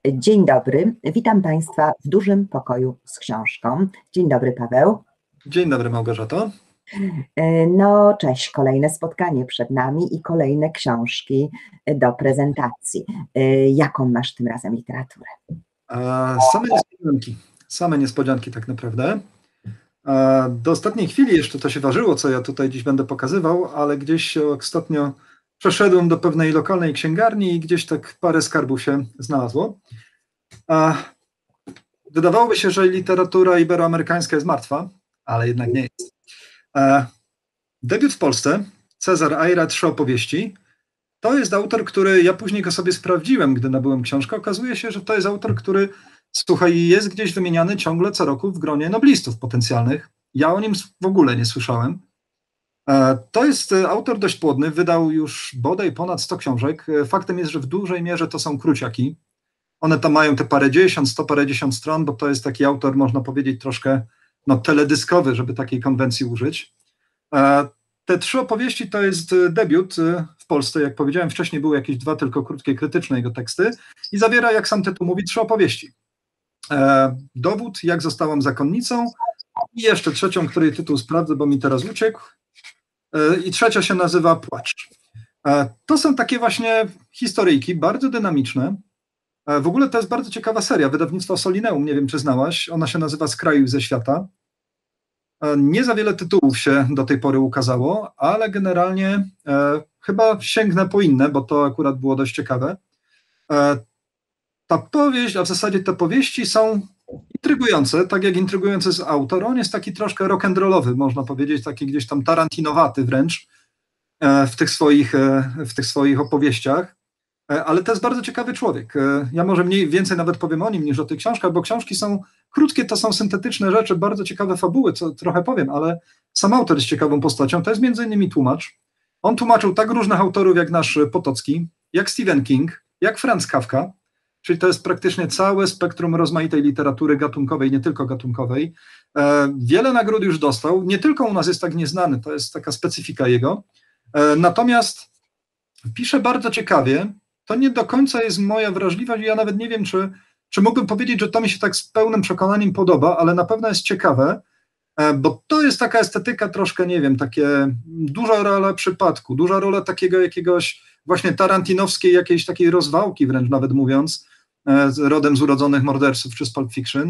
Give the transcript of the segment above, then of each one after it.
Dzień dobry, witam Państwa w dużym pokoju z książką. Dzień dobry, Paweł. Dzień dobry, Małgorzato. No cześć, kolejne spotkanie przed nami i kolejne książki do prezentacji. Jaką masz tym razem literaturę? Same niespodzianki tak naprawdę. Do ostatniej chwili jeszcze to się ważyło, co ja tutaj dziś będę pokazywał, ale gdzieś ostatnio przeszedłem do pewnej lokalnej księgarni i gdzieś tak parę skarbów się znalazło. Wydawałoby się, że literatura iberoamerykańska jest martwa, ale jednak nie jest. Debiut w Polsce, Cezar Ajra, 3 opowieści. To jest autor, który, ja później go sobie sprawdziłem, gdy nabyłem książkę. Okazuje się, że to jest autor, który, słuchaj, jest gdzieś wymieniany ciągle co roku w gronie noblistów potencjalnych. Ja o nim w ogóle nie słyszałem. To jest autor dość płodny, wydał już bodaj ponad 100 książek. Faktem jest, że w dużej mierze to są króciaki. One tam mają te parędziesiąt, 100 parędziesiąt stron, bo to jest taki autor, można powiedzieć, troszkę teledyskowy, żeby takiej konwencji użyć. Te 3 opowieści to jest debiut w Polsce, jak powiedziałem wcześniej, były jakieś 2 tylko krótkie, krytyczne jego teksty i zawiera, jak sam tytuł mówi, 3 opowieści. Dowód, jak zostałam zakonnicą i jeszcze trzecią, której tytuł sprawdzę, bo mi teraz uciekł, i trzecia się nazywa Płacz. To są takie właśnie historyjki, bardzo dynamiczne. W ogóle to jest bardzo ciekawa seria, wydawnictwo Solineum, nie wiem czy znałaś, ona się nazywa Z kraju i ze świata. Nie za wiele tytułów się do tej pory ukazało, ale generalnie chyba sięgnę po inne, bo to akurat było dość ciekawe. Ta powieść, a w zasadzie te powieści są intrygujące, tak jak intrygujący jest autor. On jest taki troszkę rock'n'rollowy, można powiedzieć, taki gdzieś tam tarantinowaty wręcz w tych swoich opowieściach. Ale to jest bardzo ciekawy człowiek. Ja może mniej więcej nawet powiem o nim niż o tych książkach, bo książki są krótkie, to są syntetyczne rzeczy, bardzo ciekawe fabuły, co trochę powiem, ale sam autor jest ciekawą postacią. To jest między innymi tłumacz. On tłumaczył tak różnych autorów jak nasz Potocki, jak Stephen King, jak Franz Kafka, czyli to jest praktycznie całe spektrum rozmaitej literatury gatunkowej, nie tylko gatunkowej. Wiele nagród już dostał, nie tylko u nas jest tak nieznany, to jest taka specyfika jego. Natomiast pisze bardzo ciekawie. To nie do końca jest moja wrażliwość, ja nawet nie wiem, czy mógłbym powiedzieć, że to mi się tak z pełnym przekonaniem podoba, ale na pewno jest ciekawe, bo to jest taka estetyka troszkę, nie wiem, takie duża rola przypadku, duża rola takiego jakiegoś właśnie tarantinowskiej jakiejś takiej rozwałki, wręcz nawet mówiąc, rodem z Urodzonych morderców czy z Pulp Fiction.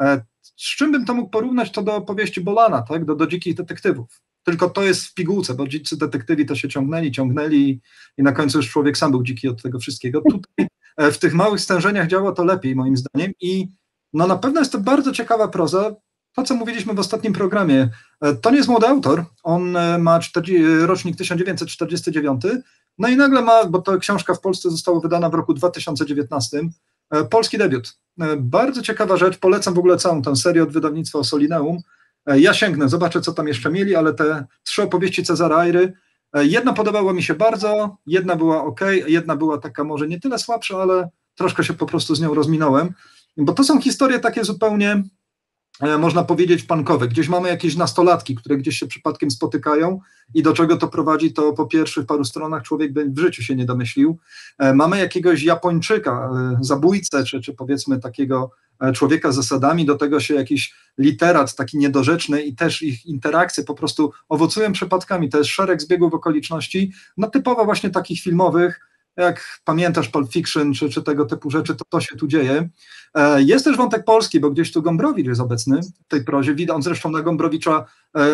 Z czym bym to mógł porównać, to do opowieści Bolana, tak, do Dzikich detektywów. Tylko to jest w pigułce, bo dzicy detektywi to się ciągnęli i na końcu już człowiek sam był dziki od tego wszystkiego. Tutaj w tych małych stężeniach działa to lepiej moim zdaniem i no na pewno jest to bardzo ciekawa proza. To, co mówiliśmy w ostatnim programie, to nie jest młody autor, on ma rocznik 1949, no i nagle ma, bo ta książka w Polsce została wydana w roku 2019, polski debiut. Bardzo ciekawa rzecz, polecam w ogóle całą tę serię od wydawnictwa Solineum. Ja sięgnę, zobaczę, co tam jeszcze mieli, ale te 3 opowieści Cezara Ajry, jedna podobała mi się bardzo, jedna była ok, jedna była taka może nie tyle słabsza, ale troszkę się po prostu z nią rozminąłem, bo to są historie takie zupełnie, można powiedzieć, punkowe. Gdzieś mamy jakieś nastolatki, które gdzieś się przypadkiem spotykają i do czego to prowadzi, to po pierwszych paru stronach człowiek by w życiu się nie domyślił. Mamy jakiegoś Japończyka, zabójcę, czy powiedzmy takiego człowieka z zasadami, do tego się jakiś literat taki niedorzeczny i też ich interakcje po prostu owocują przypadkami. To jest szereg zbiegów okoliczności, no typowo właśnie takich filmowych, jak pamiętasz Pulp Fiction, czy tego typu rzeczy, to się tu dzieje. Jest też wątek polski, bo gdzieś tu Gombrowicz jest obecny w tej prozie. On zresztą na Gombrowicza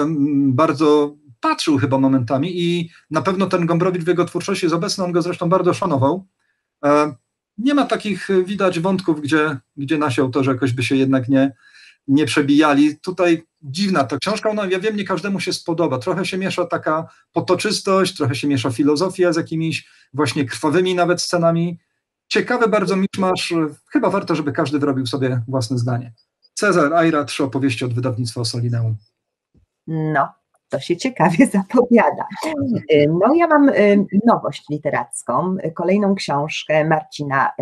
bardzo patrzył chyba momentami i na pewno ten Gombrowicz w jego twórczości jest obecny, on go zresztą bardzo szanował. Nie ma takich, widać, wątków, gdzie nasi autorzy jakoś by się jednak nie przebijali. Tutaj dziwna ta książka, ja wiem, nie każdemu się spodoba. Trochę się miesza taka potoczystość, trochę się miesza filozofia z jakimiś właśnie krwawymi nawet scenami. Ciekawy bardzo miszmasz, chyba warto, żeby każdy wyrobił sobie własne zdanie. Cezar Ajra, 3 opowieści od wydawnictwa Solineum. No, to się ciekawie zapowiada. No ja mam nowość literacką, kolejną książkę Marcina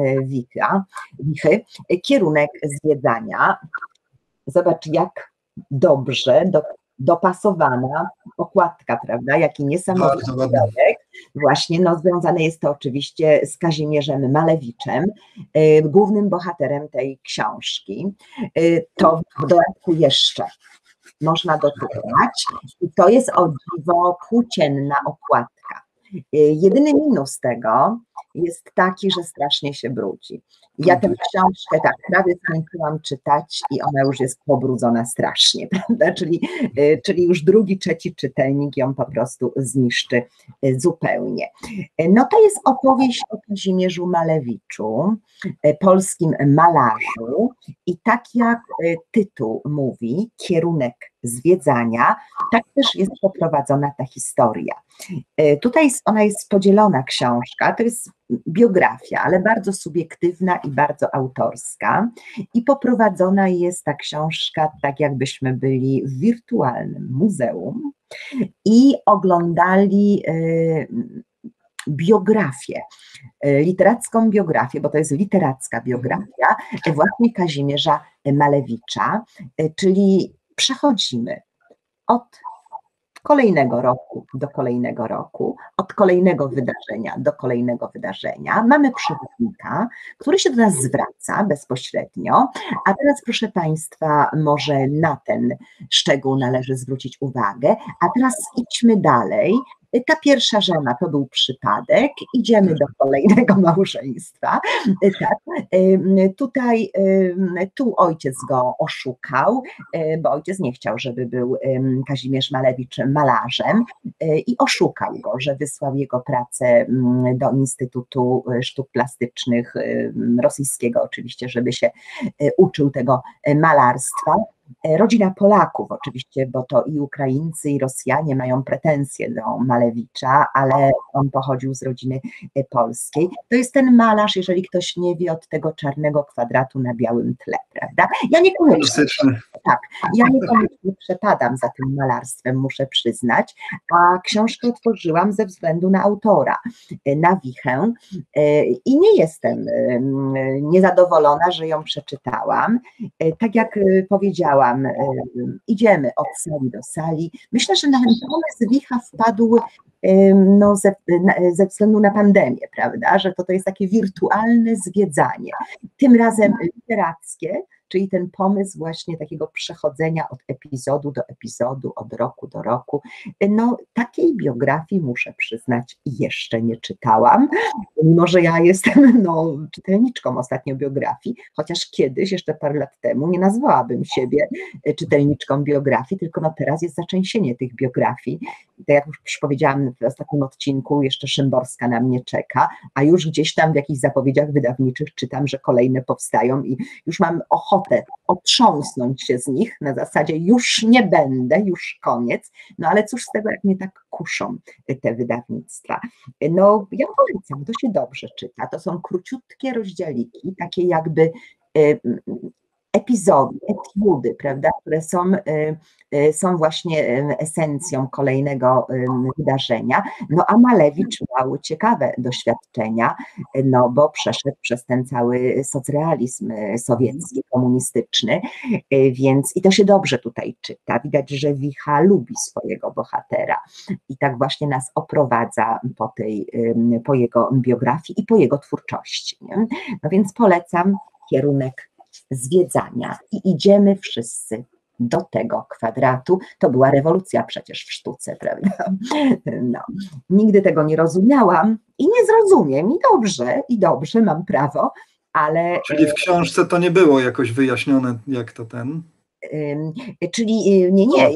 Wichy, Kierunek zwiedzania. Zobacz, jak dobrze dopasowana okładka, prawda? Jaki niesamowity projekt. Właśnie, no, związane jest to oczywiście z Kazimierzem Malewiczem, głównym bohaterem tej książki. To w dodatku jeszcze można dodać, i to jest o dziwo płócienna okładka. Jedyny minus tego jest taki, że strasznie się brudzi. Ja tę książkę tak prawie skończyłam czytać i ona już jest pobrudzona strasznie, prawda? Czyli już drugi, trzeci czytelnik ją po prostu zniszczy zupełnie. No to jest opowieść o Kazimierzu Malewiczu, polskim malarzu, i tak jak tytuł mówi, kierunek zwiedzania, tak też jest poprowadzona ta historia. Tutaj ona jest podzielona, książka, to jest biografia, ale bardzo subiektywna i bardzo autorska, i poprowadzona jest ta książka tak, jakbyśmy byli w wirtualnym muzeum i oglądali biografię, literacką biografię, bo to jest literacka biografia właśnie Kazimierza Malewicza, czyli przechodzimy od kolejnego roku do kolejnego roku, od kolejnego wydarzenia do kolejnego wydarzenia. Mamy przewodnika, który się do nas zwraca bezpośrednio, a teraz, proszę Państwa, może na ten szczegół należy zwrócić uwagę, a teraz idźmy dalej. Ta pierwsza żona to był przypadek, idziemy do kolejnego małżeństwa. Tak. Tu ojciec go oszukał, bo ojciec nie chciał, żeby był Kazimierz Malewicz malarzem, i oszukał go, że wysłał jego pracę do Instytutu Sztuk Plastycznych rosyjskiego, oczywiście, żeby się uczył tego malarstwa. Rodzina Polaków oczywiście, bo to i Ukraińcy, i Rosjanie mają pretensje do Malewicza, ale on pochodził z rodziny polskiej. To jest ten malarz, jeżeli ktoś nie wie, od tego czarnego kwadratu na białym tle, prawda? Ja niekoniecznie przepadam za tym malarstwem, muszę przyznać, a książkę otworzyłam ze względu na autora, na Wichę, i nie jestem niezadowolona, że ją przeczytałam. Tak jak powiedziałam, idziemy od sali do sali. Myślę, że na ten pomysł Wicha wpadł ze względu na pandemię, prawda, że to jest takie wirtualne zwiedzanie, tym razem literackie, czyli ten pomysł właśnie takiego przechodzenia od epizodu do epizodu, od roku do roku. No, takiej biografii, muszę przyznać, jeszcze nie czytałam, mimo że ja jestem czytelniczką ostatnio biografii, chociaż kiedyś, jeszcze parę lat temu, nie nazwałabym siebie czytelniczką biografii, tylko teraz jest zaczęsienie tych biografii. Tak jak już powiedziałam w ostatnim odcinku, jeszcze Szymborska na mnie czeka, a już gdzieś tam w jakichś zapowiedziach wydawniczych czytam, że kolejne powstają i już mam ochotę otrząsnąć się z nich na zasadzie już nie będę, już koniec, ale cóż z tego, jak mnie tak kuszą te wydawnictwa. Ja polecam, to się dobrze czyta, to są króciutkie rozdziałiki, takie jakby epizody, etiudy, prawda, które są właśnie esencją kolejnego wydarzenia. A Malewicz miał ciekawe doświadczenia, bo przeszedł przez ten cały socrealizm sowiecki, komunistyczny, więc i to się dobrze tutaj czyta. Widać, że Wicha lubi swojego bohatera i tak właśnie nas oprowadza po jego biografii i po jego twórczości. Nie? Więc polecam kierunek zwiedzania i idziemy wszyscy do tego kwadratu. To była rewolucja przecież w sztuce, prawda? Nigdy tego nie rozumiałam i nie zrozumiem, i dobrze, mam prawo, ale... Czyli w książce to nie było jakoś wyjaśnione, jak to Czyli nie,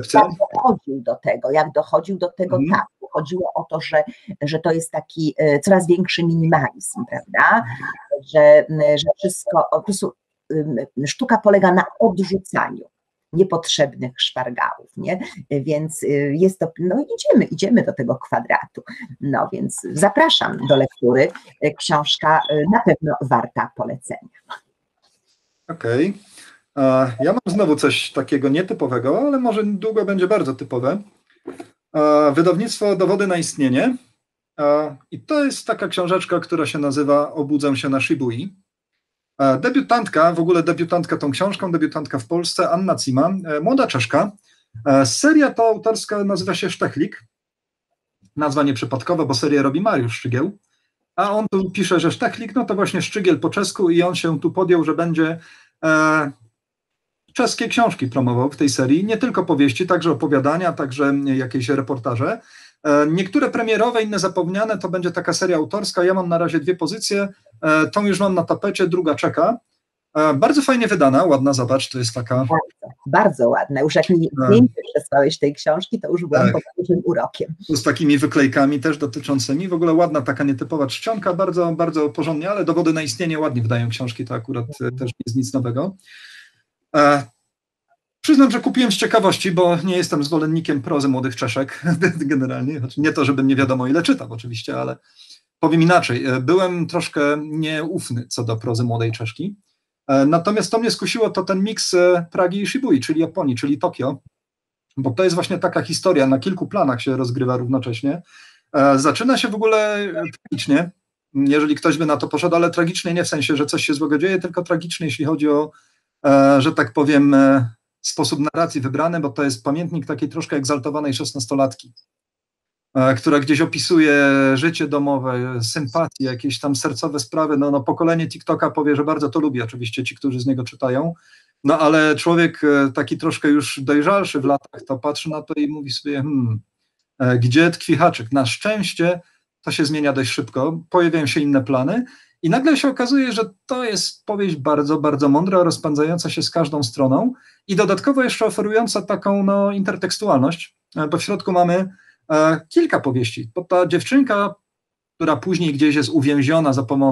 jak dochodził do tego, tak, chodziło o to, że to jest taki coraz większy minimalizm, prawda, że wszystko, po prostu sztuka polega na odrzucaniu niepotrzebnych szpargałów, nie? Więc jest to, idziemy do tego kwadratu, więc zapraszam do lektury, książka na pewno warta polecenia. Okej. Ja mam znowu coś takiego nietypowego, ale może niedługo będzie bardzo typowe. Wydawnictwo Dowody na istnienie. I to jest taka książeczka, która się nazywa Obudzę się na Shibui. Debiutantka tą książką, debiutantka w Polsce, Anna Cima, młoda Czeszka. Seria ta autorska nazywa się Sztechlik. nazwa nieprzypadkowa, bo serię robi Mariusz Szczygieł, a on tu pisze, że Sztechlik, no to właśnie Szczygiel po czesku i on się tu podjął, że będzie czeskie książki promował w tej serii, nie tylko powieści, także opowiadania, także jakieś reportaże. Niektóre premierowe, inne zapomniane, to będzie taka seria autorska. Ja mam na razie 2 pozycje, tą już mam na tapecie, druga czeka. Bardzo fajnie wydana, ładna, zobacz, to jest taka... Bardzo, bardzo ładna. Już jak mi zdjęcie przesłałeś tej książki, to już byłam pod dużym urokiem. Z takimi wyklejkami też dotyczącymi, w ogóle ładna, taka nietypowa czcionka, bardzo, bardzo porządnie, ale dowody na istnienie ładnie wydają książki, to akurat też nie jest nic nowego. Przyznam, że kupiłem z ciekawości, bo nie jestem zwolennikiem prozy młodych Czeszek generalnie, nie to, żebym nie wiadomo ile czytał oczywiście, ale powiem inaczej, byłem troszkę nieufny co do prozy młodej Czeszki, natomiast to mnie skusiło, to ten miks Pragi i Shibui, czyli Japonii, czyli Tokio, bo to jest właśnie taka historia, na kilku planach się rozgrywa równocześnie. Zaczyna się w ogóle tragicznie, jeżeli ktoś by na to poszedł, ale tragicznie nie w sensie, że coś się złego dzieje, tylko tragicznie, jeśli chodzi o, że tak powiem, sposób narracji wybrany, bo to jest pamiętnik takiej troszkę egzaltowanej 16-latki, która gdzieś opisuje życie domowe, sympatie, jakieś tam sercowe sprawy. No pokolenie TikToka powie, że bardzo to lubi, oczywiście ci, którzy z niego czytają, no ale człowiek taki troszkę już dojrzalszy w latach, to patrzy na to i mówi sobie, gdzie tkwi haczyk? Na szczęście to się zmienia dość szybko, pojawiają się inne plany i nagle się okazuje, że to jest powieść bardzo, bardzo mądra, rozpędzająca się z każdą stroną i dodatkowo jeszcze oferująca taką intertekstualność, bo w środku mamy kilka powieści, bo ta dziewczynka, która później gdzieś jest uwięziona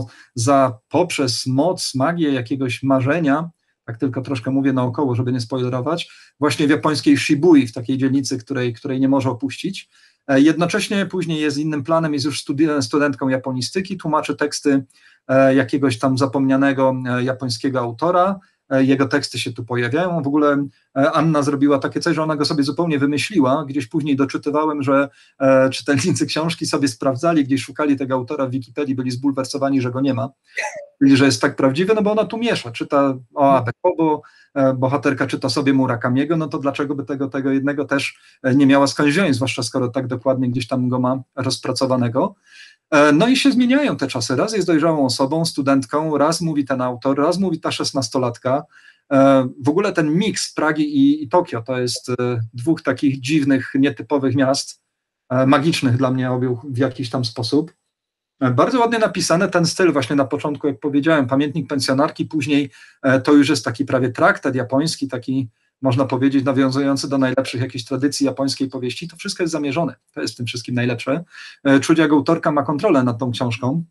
poprzez moc, magię jakiegoś marzenia, tak tylko troszkę mówię naokoło, żeby nie spoilerować, właśnie w japońskiej Shibui, w takiej dzielnicy, której nie może opuścić. Jednocześnie później jest innym planem, jest już studentką japonistyki, tłumaczy teksty jakiegoś tam zapomnianego japońskiego autora, jego teksty się tu pojawiają. W ogóle Anna zrobiła takie coś, że ona go sobie zupełnie wymyśliła. Gdzieś później doczytywałem, że czytelnicy książki sobie sprawdzali, gdzieś szukali tego autora w Wikipedii, byli zbulwersowani, że go nie ma. Czyli, że jest tak prawdziwy, no bo ona tu miesza, czyta o Abe Kobo, bohaterka czyta sobie Murakamiego, no to dlaczego by tego jednego też nie miała skądś wziąć, zwłaszcza skoro tak dokładnie gdzieś tam go ma rozpracowanego. No i się zmieniają te czasy. Raz jest dojrzałą osobą, studentką, raz mówi ten autor, raz mówi ta 16-latka. W ogóle ten miks Pragi i Tokio to jest 2 takich dziwnych, nietypowych miast, magicznych dla mnie obu w jakiś tam sposób. Bardzo ładnie napisane, ten styl właśnie na początku, jak powiedziałem, pamiętnik pensjonarki, później to już jest taki prawie traktat japoński, taki można powiedzieć nawiązujący do najlepszych jakichś tradycji japońskiej powieści, to wszystko jest zamierzone, to jest w tym wszystkim najlepsze. Czuć, jak autorka ma kontrolę nad tą książką.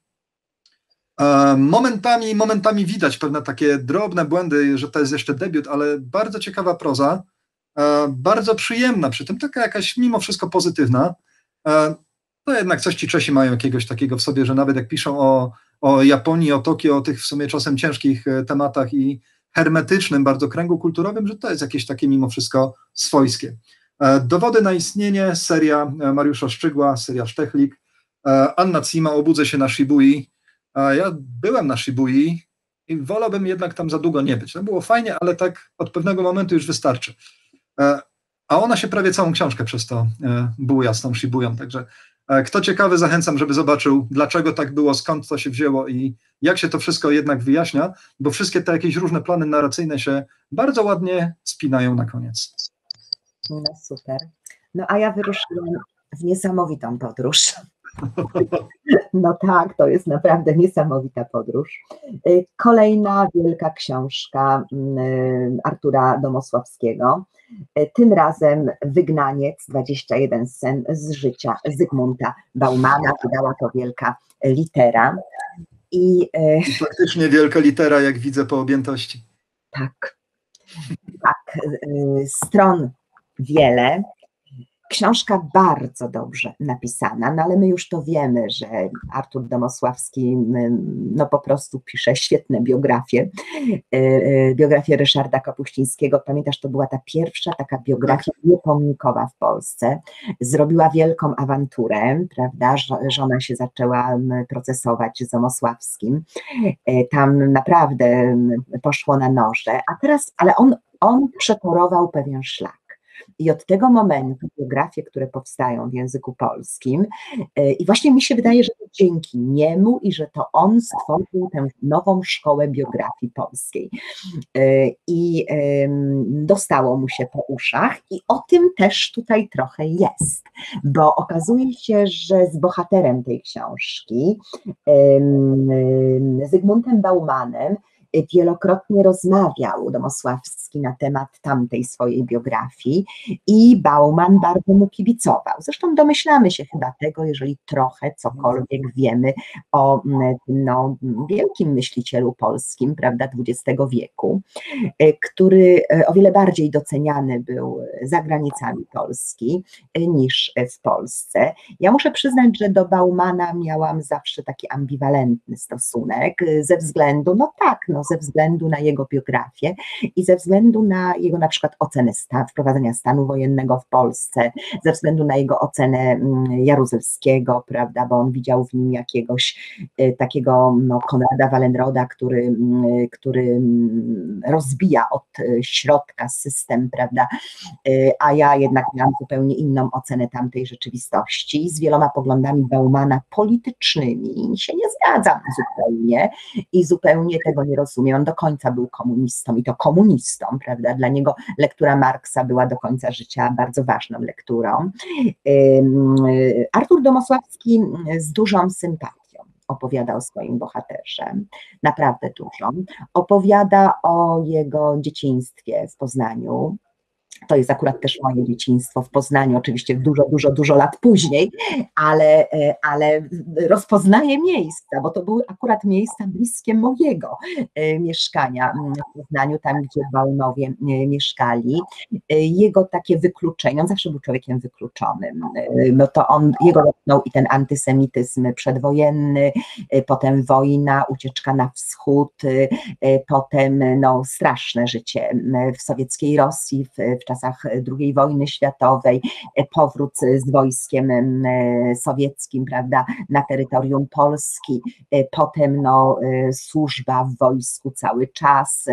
Momentami widać pewne takie drobne błędy, że to jest jeszcze debiut, ale bardzo ciekawa proza, bardzo przyjemna, przy tym taka jakaś mimo wszystko pozytywna. To jednak coś ci Czesi mają jakiegoś takiego w sobie, że nawet jak piszą o Japonii, o Tokio, o tych w sumie czasem ciężkich tematach i hermetycznym bardzo kręgu kulturowym, że to jest jakieś takie mimo wszystko swojskie. Dowody na istnienie, seria Mariusza Szczygła, seria Sztechlik, Anna Cima, Obudzę się na Shibui. Ja byłem na Shibui i wolałbym jednak tam za długo nie być. To było fajnie, ale tak od pewnego momentu już wystarczy. A ona się prawie całą książkę przez to buja z tą Shibują, także kto ciekawy, zachęcam, żeby zobaczył, dlaczego tak było, skąd to się wzięło i jak się to wszystko jednak wyjaśnia, bo wszystkie te jakieś różne plany narracyjne się bardzo ładnie spinają na koniec. No super. No a ja wyruszyłam w niesamowitą podróż. No tak, to jest naprawdę niesamowita podróż. Kolejna wielka książka Artura Domosławskiego. Tym razem Wygnaniec, 21 scen z życia Zygmunta Baumana. Wydała to wielka litera. I faktycznie wielka litera, jak widzę po objętości. Tak, stron wiele. Książka bardzo dobrze napisana, no ale my już to wiemy, że Artur Domosławski no po prostu pisze świetne biografie. Biografię Ryszarda Kapuścińskiego, pamiętasz, to była ta pierwsza taka biografia niepomnikowa w Polsce. Zrobiła wielką awanturę, prawda, żona się zaczęła procesować z Domosławskim. Tam naprawdę poszło na noże, a teraz, ale on przetorował pewien szlak. I od tego momentu biografie, które powstają w języku polskim, i właśnie mi się wydaje, że to dzięki niemu i że to on stworzył tę nową szkołę biografii polskiej. I dostało mu się po uszach i o tym też tutaj trochę jest, bo okazuje się, że z bohaterem tej książki, Zygmuntem Baumanem, wielokrotnie rozmawiał Domosławski na temat tamtej swojej biografii i Bauman bardzo mu kibicował. Zresztą domyślamy się chyba tego, jeżeli trochę cokolwiek wiemy o tym wielkim myślicielu polskim, prawda, XX wieku, który o wiele bardziej doceniany był za granicami Polski niż w Polsce. Ja muszę przyznać, że do Baumana miałam zawsze taki ambiwalentny stosunek ze względu, ze względu na jego biografię i ze względu na jego na przykład ocenę wprowadzenia stanu wojennego w Polsce, ze względu na jego ocenę Jaruzelskiego, prawda, bo on widział w nim jakiegoś takiego Konrada Wallenroda, który rozbija od środka system, prawda, a ja jednak miałam zupełnie inną ocenę tamtej rzeczywistości, z wieloma poglądami Baumana politycznymi się nie zgadzam zupełnie i zupełnie tego nie rozumiem. On do końca był komunistą i to komunistą, prawda? Dla niego lektura Marksa była do końca życia bardzo ważną lekturą. Artur Domosławski z dużą sympatią opowiada o swoim bohaterze, naprawdę dużą. Opowiada o jego dzieciństwie w Poznaniu. To jest akurat też moje dzieciństwo w Poznaniu, oczywiście dużo lat później, ale rozpoznaję miejsca, bo to były akurat miejsca bliskie mojego mieszkania w Poznaniu, tam gdzie Baumowie mieszkali. Jego takie wykluczenie, on zawsze był człowiekiem wykluczonym, to jego dotknął i ten antysemityzm przedwojenny, potem wojna, ucieczka na wschód, potem straszne życie w sowieckiej Rosji w czasach II wojny światowej, powrót z wojskiem sowieckim, prawda, na terytorium Polski, potem służba w wojsku cały czas,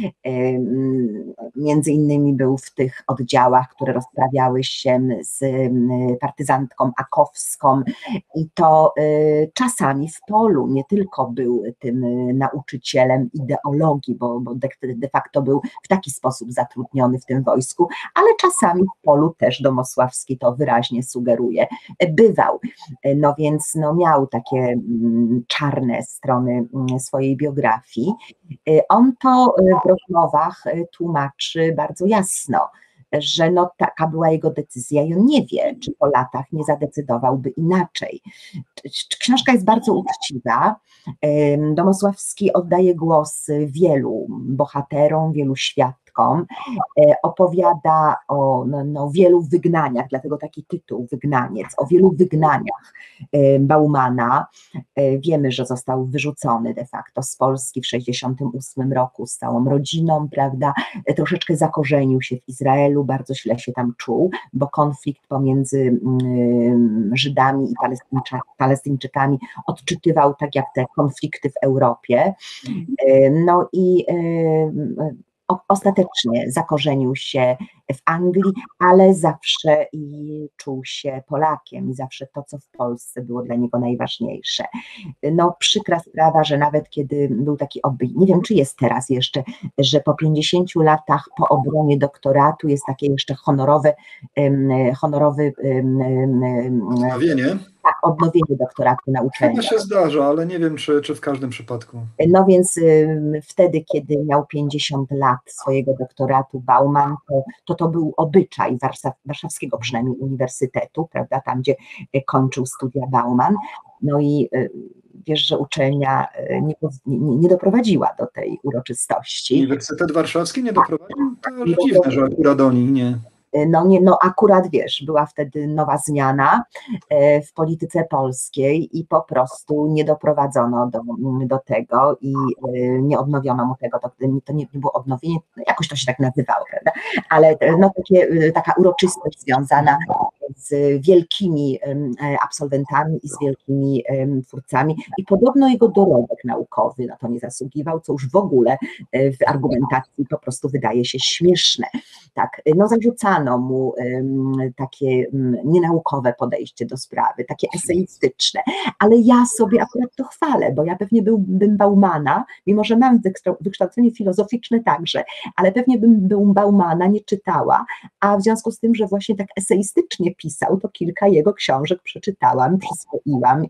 między innymi był w tych oddziałach, które rozprawiały się z partyzantką akowską i to czasami w polu, nie tylko był tym nauczycielem ideologii, bo de facto był w taki sposób zatrudniony w tym wojsku, ale czasami w polu też Domosławski to wyraźnie sugeruje, bywał. Więc miał takie czarne strony swojej biografii. On to w rozmowach tłumaczy bardzo jasno, że taka była jego decyzja i on nie wie, czy po latach nie zadecydowałby inaczej. Książka jest bardzo uczciwa. Domosławski oddaje głos wielu bohaterom, wielu świadkom, opowiada o wielu wygnaniach, dlatego taki tytuł Wygnaniec, o wielu wygnaniach Baumana. Wiemy, że został wyrzucony de facto z Polski w 1968 roku z całą rodziną, prawda, troszeczkę zakorzenił się w Izraelu, bardzo źle się tam czuł, bo konflikt pomiędzy Żydami i Palestyńczykami odczytywał tak jak te konflikty w Europie. I ostatecznie zakorzenił się w Anglii, ale zawsze czuł się Polakiem i zawsze to, co w Polsce było dla niego najważniejsze. Przykra sprawa, że nawet kiedy był taki nie wiem, czy jest teraz jeszcze, że po 50 latach po obronie doktoratu jest takie jeszcze honorowe odnowienie doktoratu na uczelni. To się zdarza, ale nie wiem, czy w każdym przypadku. Więc wtedy, kiedy miał 50 lat swojego doktoratu Bauman, to był obyczaj warszawskiego przynajmniej uniwersytetu, prawda, tam gdzie kończył studia Bauman. I wiesz, że uczelnia nie doprowadziła do tej uroczystości. Uniwersytet Warszawski nie doprowadził? To dziwne, że akurat oni nie. Akurat wiesz, była wtedy nowa zmiana w polityce polskiej i po prostu nie doprowadzono do tego i nie odnowiono mu tego, to nie było odnowienie, jakoś to się tak nazywało, prawda, ale taka uroczystość związana z wielkimi absolwentami i z wielkimi twórcami i podobno jego dorobek naukowy na to nie zasługiwał, co już w ogóle w argumentacji po prostu wydaje się śmieszne. tak, no zarzucano mu takie nienaukowe podejście do sprawy, takie eseistyczne, ale ja sobie akurat to chwalę, bo ja pewnie bym Baumana, mimo że mam wykształcenie filozoficzne także, ale pewnie bym Baumana nie czytała, a w związku z tym, że właśnie tak eseistycznie pisał, to kilka jego książek przeczytałam, przyswoiłam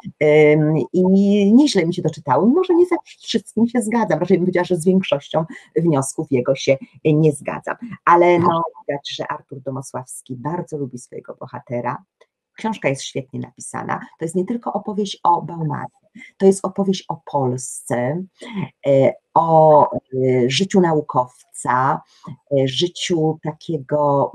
i nieźle mi się to czytało, mimo że nie ze wszystkim się zgadzam, raczej bym powiedziała, że z większością wniosków jego się nie zgadzam, ale no widać, że Artur Domosławski bardzo lubi swojego bohatera. Książka jest świetnie napisana. To jest nie tylko opowieść o Baumanie, to jest opowieść o Polsce, o życiu naukowca, życiu takiego,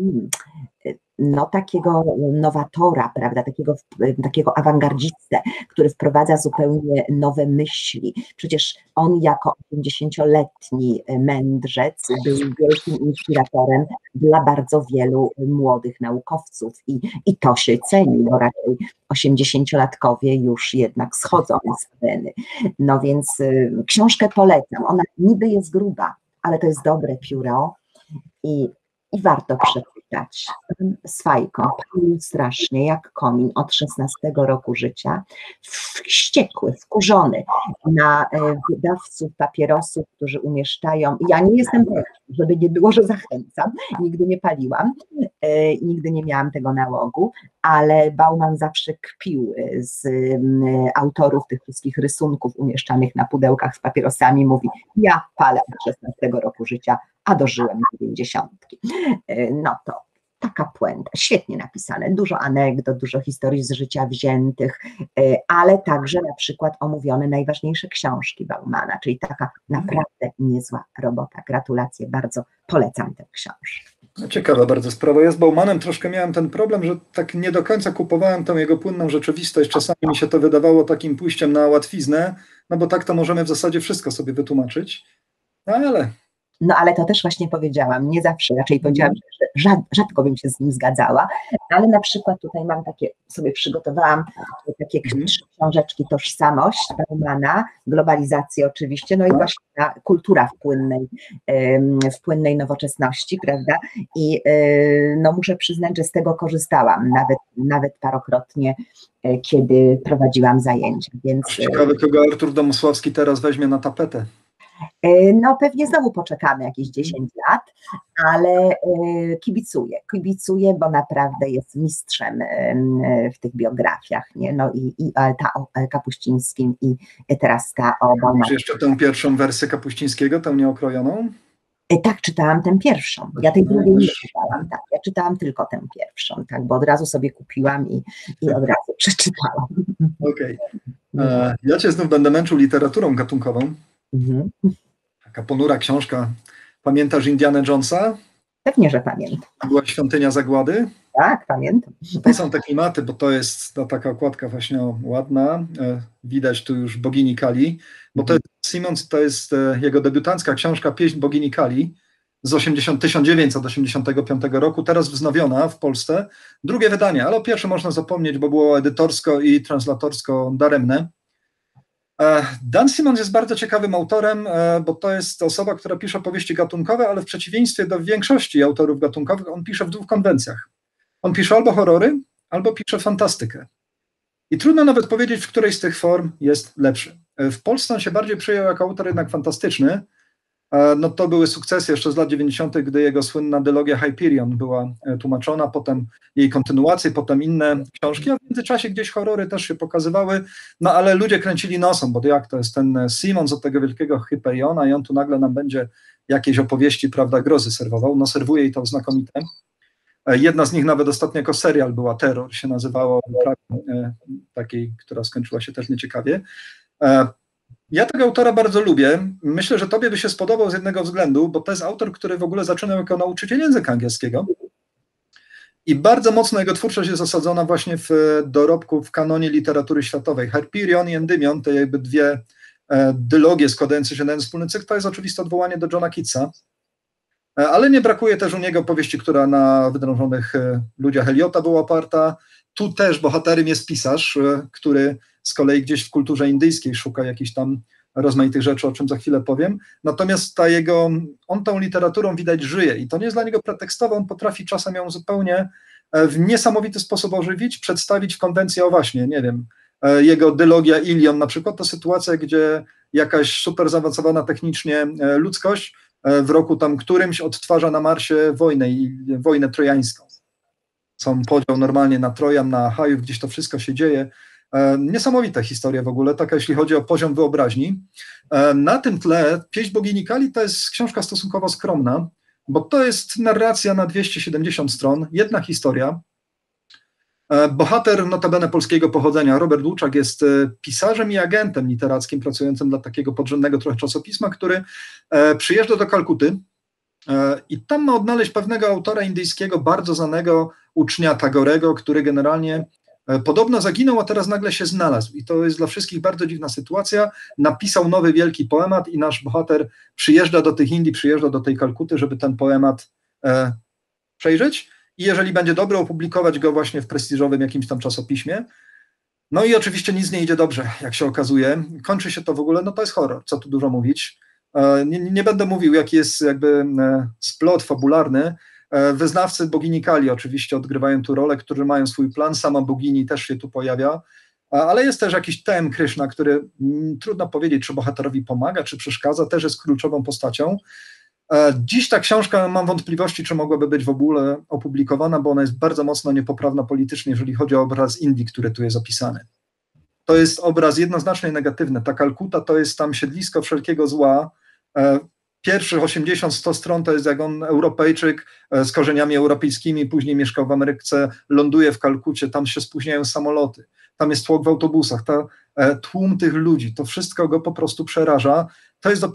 no, takiego nowatora, prawda, takiego awangardzistę, który wprowadza zupełnie nowe myśli. Przecież on jako 80-letni mędrzec był wielkim inspiratorem dla bardzo wielu młodych naukowców i to się ceni, bo raczej 80-latkowie już jednak schodzą z areny. No więc książkę polecam. Ona niby jest gruba, ale to jest dobre pióro i warto przeczytać. Z fajką, palił strasznie jak komin od 16 roku życia, wściekły, wkurzony na wydawców papierosów, którzy umieszczają, ja nie jestem pewna, żeby nie było, że zachęcam, nigdy nie paliłam, nigdy nie miałam tego nałogu, ale Bauman zawsze kpił z autorów tych wszystkich rysunków umieszczanych na pudełkach z papierosami, mówi, ja palę od 16 roku życia, a dożyłem 90. No to taka puenta, świetnie napisane, dużo anegdot, dużo historii z życia wziętych, ale także na przykład omówione najważniejsze książki Baumana, czyli taka naprawdę niezła robota. Gratulacje, bardzo polecam tę książkę. No ciekawa bardzo sprawa. Ja z Baumanem troszkę miałem ten problem, że tak nie do końca kupowałem tą jego płynną rzeczywistość. Czasami mi się to wydawało takim pójściem na łatwiznę, no bo tak to możemy w zasadzie wszystko sobie wytłumaczyć. No ale to też właśnie powiedziałam, nie zawsze, raczej powiedziałam, że rzadko bym się z nim zgadzała, ale na przykład tutaj mam sobie przygotowałam takie książeczki Tożsamość Baumana, globalizację oczywiście, no i właśnie ta kultura w płynnej nowoczesności, prawda, i no muszę przyznać, że z tego korzystałam, nawet parokrotnie, kiedy prowadziłam zajęcia, więc... Ciekawe, kogo Artur Domosławski teraz weźmie na tapetę. No pewnie znowu poczekamy jakieś 10 lat, ale kibicuję, bo naprawdę jest mistrzem w tych biografiach, nie? No i ta o Kapuścińskim i teraz ta o Baumanie. Czy jeszcze tę pierwszą wersję Kapuścińskiego, tę nieokrojoną? Tak, czytałam tę pierwszą, ja tej drugiej nie czytałam, tak, ja czytałam tylko tę pierwszą, tak, bo od razu sobie kupiłam i od razu przeczytałam. Okej. Ja cię znów będę męczył literaturą gatunkową. Taka ponura książka. Pamiętasz Indiana Jonesa? Pewnie, że pamiętam. Była Świątynia Zagłady? Tak, pamiętam. To są te klimaty, bo to jest taka okładka właśnie ładna. Widać tu już bogini Kali, bo to jest Simmons, to jest jego debiutancka książka Pieśń bogini Kali z 1985 roku, teraz wznowiona w Polsce. Drugie wydanie, ale o pierwsze można zapomnieć, bo było edytorsko i translatorsko daremne. Dan Simmons jest bardzo ciekawym autorem, bo to jest osoba, która pisze powieści gatunkowe, ale w przeciwieństwie do większości autorów gatunkowych, on pisze w dwóch konwencjach. On pisze albo horrory, albo pisze fantastykę. I trudno nawet powiedzieć, w której z tych form jest lepszy. W Polsce on się bardziej przyjął jako autor jednak fantastyczny. No to były sukcesy jeszcze z lat 90., gdy jego słynna dylogia Hyperion była tłumaczona, potem jej kontynuacje, potem inne książki, a w międzyczasie gdzieś horrory też się pokazywały, no ale ludzie kręcili nosem, bo jak to jest ten Simmons od tego wielkiego Hyperiona i on tu nagle nam będzie jakieś opowieści, prawda, grozy serwował, no serwuje i to znakomite. Jedna z nich nawet ostatnio jako serial była, Terror się nazywało, takiej, która skończyła się też nieciekawie. Ja tego autora bardzo lubię. Myślę, że tobie by się spodobał z jednego względu, bo to jest autor, który w ogóle zaczynał jako nauczyciel języka angielskiego i bardzo mocno jego twórczość jest osadzona właśnie w dorobku w kanonie literatury światowej. Hyperion i Endymion, te jakby dwie dylogie składające się na jeden wspólny cykl, to jest oczywiste odwołanie do Johna Keatsa, ale nie brakuje też u niego powieści, która na wydrążonych ludziach Eliota była oparta. Tu też bohaterem jest pisarz, który z kolei gdzieś w kulturze indyjskiej szuka jakichś tam rozmaitych rzeczy, o czym za chwilę powiem. Natomiast on tą literaturą widać żyje i to nie jest dla niego pretekstowe, on potrafi czasem ją zupełnie w niesamowity sposób ożywić, przedstawić w konwencji, o właśnie, nie wiem, jego dylogia Ilion na przykład, to sytuacja, gdzie jakaś super zaawansowana technicznie ludzkość w roku tam którymś odtwarza na Marsie wojnę trojańską. Są podział normalnie na Trojan, na Achajów, gdzieś to wszystko się dzieje. Niesamowita historia w ogóle, taka jeśli chodzi o poziom wyobraźni. Na tym tle Pieśń bogini Kali to jest książka stosunkowo skromna, bo to jest narracja na 270 stron, jedna historia. Bohater notabene polskiego pochodzenia, Robert Łuczak, jest pisarzem i agentem literackim pracującym dla takiego podrzędnego trochę czasopisma, który przyjeżdża do Kalkuty i tam ma odnaleźć pewnego autora indyjskiego, bardzo znanego ucznia Tagorego, który generalnie podobno zaginął, a teraz nagle się znalazł. I to jest dla wszystkich bardzo dziwna sytuacja. Napisał nowy wielki poemat i nasz bohater przyjeżdża do tych Indii, przyjeżdża do tej Kalkuty, żeby ten poemat przejrzeć i jeżeli będzie dobry, opublikować go właśnie w prestiżowym jakimś tam czasopiśmie. No i oczywiście nic nie idzie dobrze, jak się okazuje. Kończy się to w ogóle, no to jest horror, co tu dużo mówić. Nie będę mówił, jaki jest jakby splot fabularny. Wyznawcy bogini Kali oczywiście odgrywają tu rolę, którzy mają swój plan, sama bogini też się tu pojawia, ale jest też jakiś T.M. Kryszna, który trudno powiedzieć, czy bohaterowi pomaga, czy przeszkadza, też jest kluczową postacią. Dziś ta książka, mam wątpliwości, czy mogłaby być w ogóle opublikowana, bo ona jest bardzo mocno niepoprawna politycznie, jeżeli chodzi o obraz Indii, który tu jest opisany. To jest obraz jednoznacznie negatywny. Ta Kalkuta to jest tam siedlisko wszelkiego zła. Pierwszych 80-100 stron to jest jak on Europejczyk z korzeniami europejskimi, później mieszkał w Ameryce, ląduje w Kalkucie, tam się spóźniają samoloty, tam jest tłok w autobusach, tłum tych ludzi, to wszystko go po prostu przeraża. To jest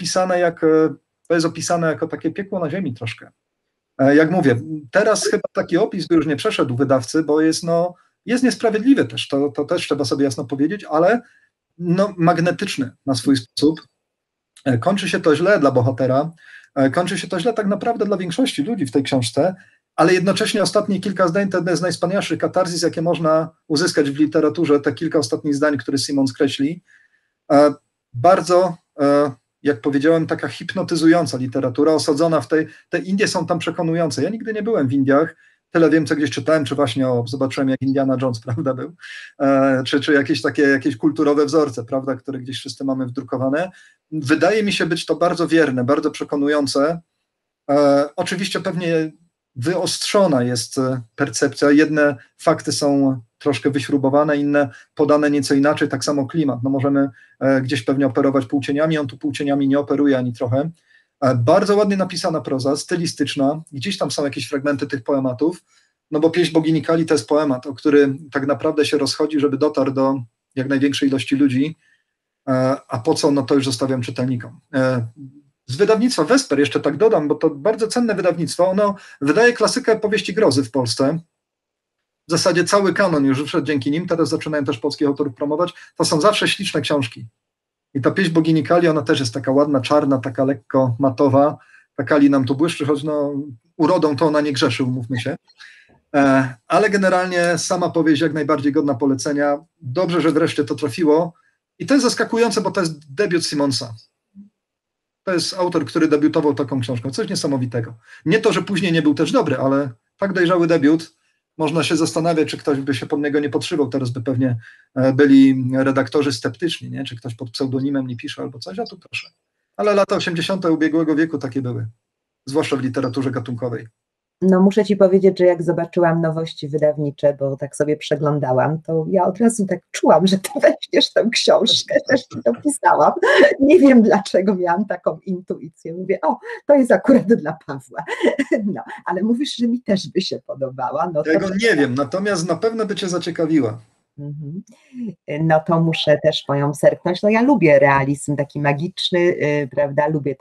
opisane jako takie piekło na ziemi troszkę. Jak mówię, teraz chyba taki opis by już nie przeszedł wydawcy, bo jest niesprawiedliwy też, to też trzeba sobie jasno powiedzieć, ale magnetyczny na swój sposób. Kończy się to źle dla bohatera, kończy się to źle tak naprawdę dla większości ludzi w tej książce, ale jednocześnie ostatnie kilka zdań to jest najwspanialszy katarzis, jakie można uzyskać w literaturze, te kilka ostatnich zdań, które Simon skreśli. Bardzo, jak powiedziałem, taka hipnotyzująca literatura, osadzona te Indie są tam przekonujące. Ja nigdy nie byłem w Indiach, tyle wiem, co gdzieś czytałem, czy właśnie zobaczyłem, jak Indiana Jones, prawda, był, czy jakieś kulturowe wzorce, prawda, które gdzieś wszyscy mamy wdrukowane. Wydaje mi się być to bardzo wierne, bardzo przekonujące. Oczywiście pewnie wyostrzona jest percepcja, jedne fakty są troszkę wyśrubowane, inne podane nieco inaczej, tak samo klimat. No możemy gdzieś pewnie operować półcieniami, on tu półcieniami nie operuje ani trochę. Bardzo ładnie napisana proza, stylistyczna, gdzieś tam są jakieś fragmenty tych poematów, no bo Pieśń bogini Kali to jest poemat, o który tak naprawdę się rozchodzi, żeby dotarł do jak największej ilości ludzi, a po co, no to już zostawiam czytelnikom. Z wydawnictwa Vesper jeszcze tak dodam, bo to bardzo cenne wydawnictwo, ono wydaje klasykę powieści grozy w Polsce, w zasadzie cały kanon już wyszedł dzięki nim, teraz zaczynają też polskich autorów promować, to są zawsze śliczne książki. I ta Pieśń bogini Kali, ona też jest taka ładna, czarna, taka lekko matowa, ta Kali nam tu błyszczy, choć urodą to ona nie grzeszy, umówmy się. Ale generalnie sama powieść jak najbardziej godna polecenia. Dobrze, że wreszcie to trafiło. I to jest zaskakujące, bo to jest debiut Simonsa. To jest autor, który debiutował taką książką. Coś niesamowitego. Nie to, że później nie był też dobry, ale tak dojrzały debiut. Można się zastanawiać, czy ktoś by się pod niego nie podszywał. Teraz by pewnie byli redaktorzy sceptyczni, nie? Czy ktoś pod pseudonimem nie pisze albo coś, a tu proszę. Ale lata 80. ubiegłego wieku takie były. Zwłaszcza w literaturze gatunkowej. No muszę ci powiedzieć, że jak zobaczyłam nowości wydawnicze, bo tak sobie przeglądałam, to ja od razu tak czułam, że ty weźmiesz tę książkę, też ci to pisałam. Nie wiem dlaczego miałam taką intuicję. Mówię, to jest akurat dla Pawła. No, ale mówisz, że mi też by się podobała. No Tego nie wiem, natomiast na pewno by cię zaciekawiła. No to muszę też moją serknąć. No ja lubię realizm taki magiczny, prawda, lubię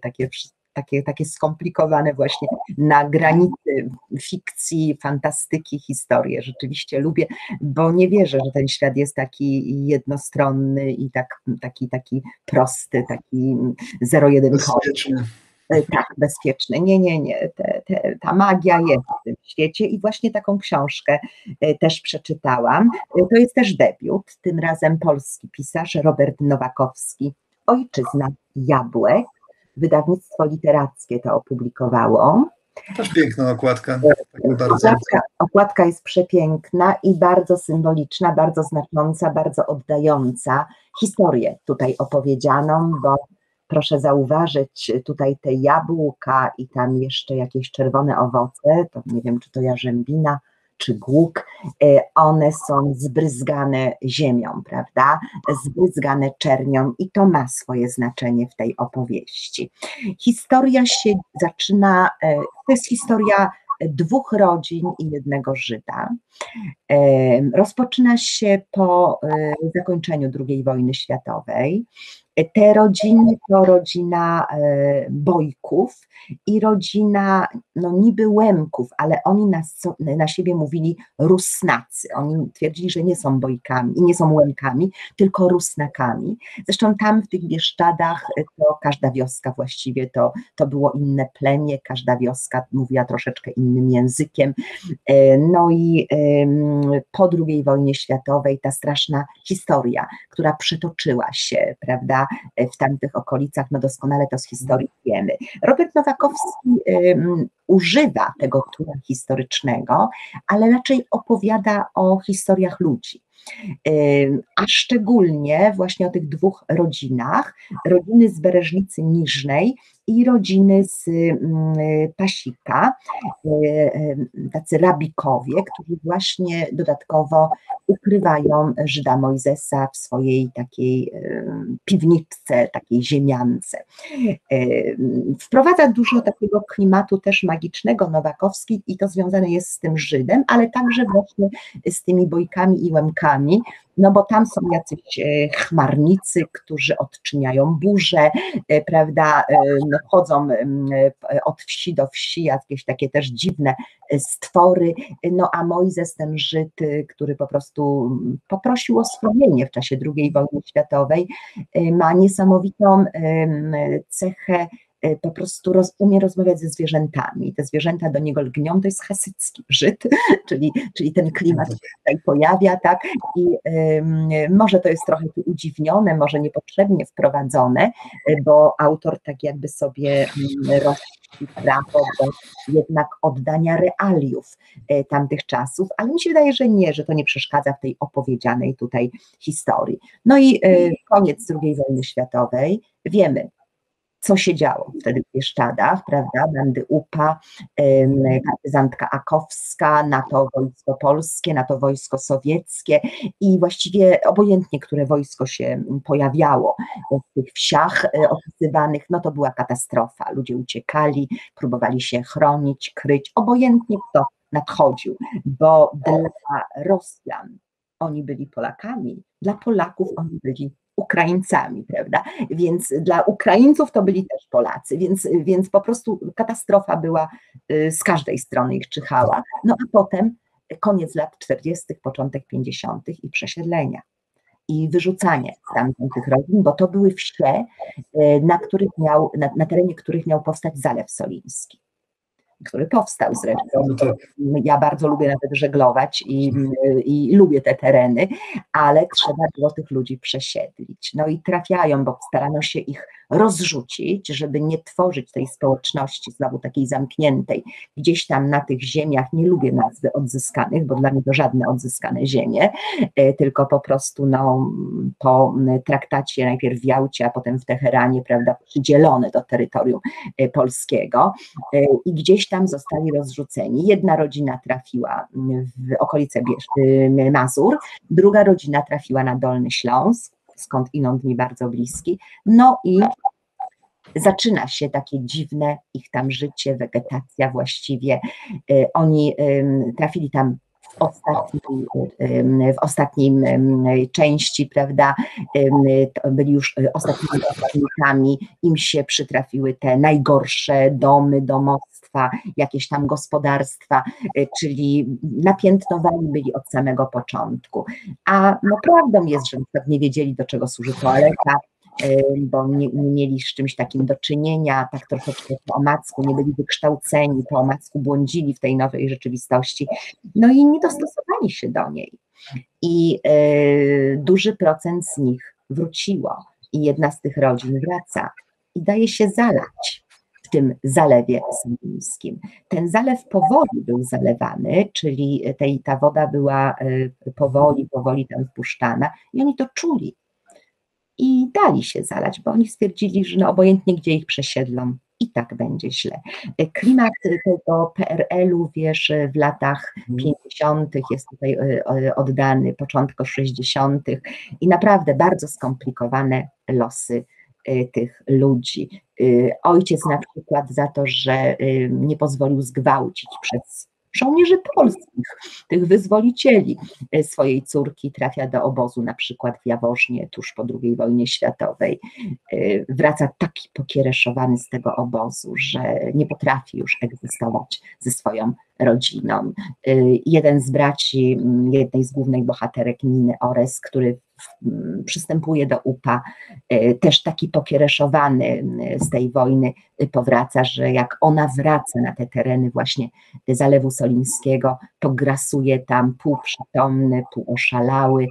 takie skomplikowane właśnie na granicy fikcji, fantastyki, historie. Rzeczywiście lubię, bo nie wierzę, że ten świat jest taki jednostronny i taki prosty, taki zero-jedynkowy. Tak, bezpieczny. Nie. Ta magia jest w tym świecie i właśnie taką książkę też przeczytałam. To jest też debiut, tym razem polski pisarz Robert Nowakowski, Ojczyzna Jabłek, wydawnictwo literackie to opublikowało. Też piękna okładka. Bardzo. Okładka jest przepiękna i bardzo symboliczna, bardzo znacząca, bardzo oddająca historię tutaj opowiedzianą, bo proszę zauważyć, tutaj te jabłka i tam jeszcze jakieś czerwone owoce, to nie wiem, czy to jarzębina, czy głuk, one są zbryzgane ziemią, prawda? Zbryzgane czernią i to ma swoje znaczenie w tej opowieści. Historia się zaczyna, to jest historia dwóch rodzin i jednego Żyda. Rozpoczyna się po zakończeniu II wojny światowej. Te rodziny to rodzina Bojków i rodzina no niby Łemków, ale oni na siebie mówili Rusnacy. Oni twierdzili, że nie są Bojkami i nie są Łemkami, tylko Rusnakami. Zresztą tam w tych Bieszczadach to każda wioska właściwie to było inne plemię, każda wioska mówiła troszeczkę innym językiem. No i po II wojnie światowej ta straszna historia, która przetoczyła się, prawda, w tamtych okolicach, no doskonale to z historii wiemy. Robert Nowakowski używa tego tura historycznego, ale raczej opowiada o historiach ludzi. A szczególnie właśnie o tych dwóch rodzinach, rodziny z Bereżnicy Niżnej i rodziny z Pasika, tacy rabikowie, którzy właśnie dodatkowo ukrywają Żyda Mojzesa w swojej takiej piwniczce, takiej ziemiance. Wprowadza dużo takiego klimatu też magicznego Nowakowski i to związane jest z tym Żydem, ale także właśnie z tymi Bojkami i Łemkami, no bo tam są jacyś chmarnicy, którzy odczyniają burze, prawda, no chodzą od wsi do wsi, jakieś takie też dziwne stwory, no a Mojzes, ten Żyd, który po prostu poprosił o schronienie w czasie II wojny światowej, ma niesamowitą cechę, po prostu umie rozmawiać ze zwierzętami. Te zwierzęta do niego lgnią, to jest hasycki Żyd, czyli ten klimat się tutaj pojawia, tak? I może to jest trochę tu udziwnione, może niepotrzebnie wprowadzone, bo autor tak jakby sobie rości prawo do jednak oddania realiów tamtych czasów, ale mi się wydaje, że nie, że to nie przeszkadza w tej opowiedzianej tutaj historii. No i koniec II wojny światowej, wiemy, co się działo wtedy w Bieszczadach, prawda, bandy UPA, partyzantka Akowska, na to wojsko polskie, na to wojsko sowieckie i właściwie obojętnie, które wojsko się pojawiało w tych wsiach opisywanych, no to była katastrofa. Ludzie uciekali, próbowali się chronić, kryć, obojętnie kto nadchodził, bo dla Rosjan oni byli Polakami, dla Polaków oni byli Ukraińcami, prawda? Więc dla Ukraińców to byli też Polacy, więc po prostu katastrofa była z każdej strony ich czyhała. No a potem koniec lat 40., początek 50. i przesiedlenia i wyrzucanie tamtych rodzin, bo to były wsie, na terenie których miał powstać Zalew Soliński, który powstał zresztą. Ja bardzo lubię nawet żeglować i lubię te tereny, ale trzeba było tych ludzi przesiedlić. No i trafiają, bo starano się ich rozrzucić, żeby nie tworzyć tej społeczności znowu takiej zamkniętej. Gdzieś tam na tych ziemiach, nie lubię nazwy odzyskanych, bo dla mnie to żadne odzyskane ziemie, tylko po prostu no, po traktacie najpierw w Jałcie, a potem w Teheranie, prawda, przydzielone do terytorium polskiego i gdzieś tam zostali rozrzuceni. Jedna rodzina trafiła w okolice Mazur, druga rodzina trafiła na Dolny Śląsk, skądinąd mi bardzo bliski, no i zaczyna się takie dziwne ich tam życie, wegetacja właściwie. Oni trafili tam w ostatniej części, prawda, byli już ostatnimi osadnikami, im się przytrafiły te najgorsze domy, domostwa, jakieś tam gospodarstwa, czyli napiętnowani byli od samego początku. A no prawdą jest, że na przykład nie wiedzieli, do czego służy toaleta, bo nie mieli z czymś takim do czynienia, tak troszeczkę po omacku, nie byli wykształceni, po omacku błądzili w tej nowej rzeczywistości, no i nie dostosowali się do niej. I duży procent z nich wróciło. i jedna z tych rodzin wraca i daje się zalać w tym zalewie solińskim. Ten zalew powoli był zalewany, czyli ta woda była powoli tam wpuszczana i oni to czuli i dali się zalać, bo oni stwierdzili, że no obojętnie gdzie ich przesiedlą, i tak będzie źle. Klimat tego PRL-u, wiesz, w latach 50. jest tutaj oddany, początku 60. i naprawdę bardzo skomplikowane losy tych ludzi. Ojciec na przykład za to, że nie pozwolił zgwałcić przez żołnierzy polskich, tych wyzwolicieli swojej córki, trafia do obozu na przykład w Jaworznie tuż po II wojnie światowej. Wraca taki pokiereszowany z tego obozu, że nie potrafi już egzystować ze swoją rodziną. Jeden z braci, jednej z głównych bohaterek Niny Ores, który przystępuje do UPA, też taki pokiereszowany z tej wojny powraca, że jak ona wraca na te tereny właśnie Zalewu Solińskiego, to grasuje tam półprzytomny, półoszalały,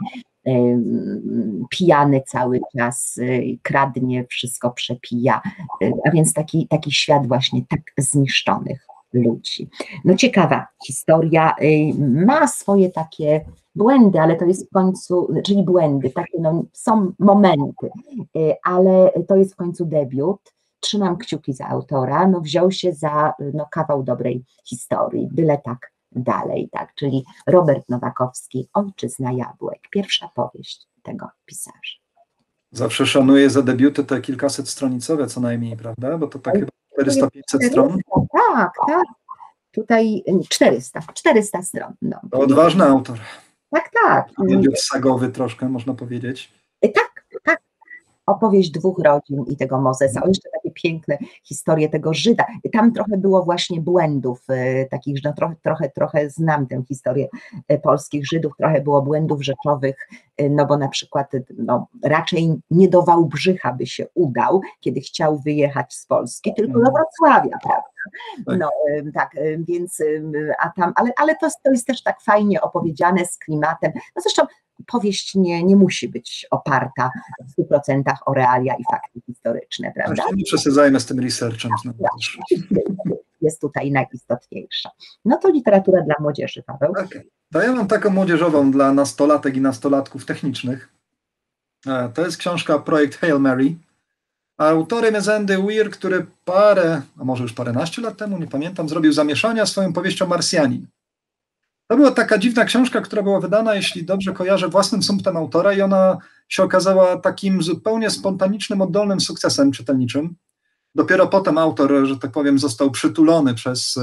pijany cały czas, kradnie, wszystko przepija, a więc taki świat właśnie tak zniszczonych ludzi. No ciekawa historia, ma swoje takie błędy, ale to jest w końcu, czyli błędy, takie no, są momenty, ale to jest w końcu debiut. Trzymam kciuki za autora, no wziął się za no, kawał dobrej historii, byle tak dalej, tak, czyli Robert Nowakowski, Ojczyzna Jabłek, pierwsza powieść tego pisarza. Zawsze szanuję za debiuty te kilkaset stronicowe co najmniej, prawda? Bo to tak chyba 400-500 stron. Tak, tak. Tutaj 400 stron. No. To odważny autor. Tak. Debiut sagowy troszkę, można powiedzieć. Tak. Opowieść dwóch rodzin i tego Mozesa, jeszcze takie piękne historie tego Żyda. Tam trochę było właśnie błędów takich, że no trochę znam tę historię polskich Żydów, trochę było błędów rzeczowych, no bo na przykład no, raczej nie do Wałbrzycha by się udał, kiedy chciał wyjechać z Polski, tylko do Wrocławia, prawda? No tak, więc, ale to jest też tak fajnie opowiedziane z klimatem, no zresztą powieść nie musi być oparta w 100% o realia i fakty historyczne, prawda? Nie przesadzajmy z tym researchem. Jest tutaj najistotniejsza. No to literatura dla młodzieży, Paweł. Okay. To ja mam taką młodzieżową dla nastolatek i nastolatków technicznych. To jest książka Projekt Hail Mary. Autorem jest Andy Weir, który a może już paręnaście lat temu, nie pamiętam, zrobił zamieszania swoją powieścią Marsjanin. To była taka dziwna książka, która była wydana, jeśli dobrze kojarzę, własnym sumptem autora i ona się okazała takim zupełnie spontanicznym, oddolnym sukcesem czytelniczym. Dopiero potem autor, że tak powiem, został przytulony przez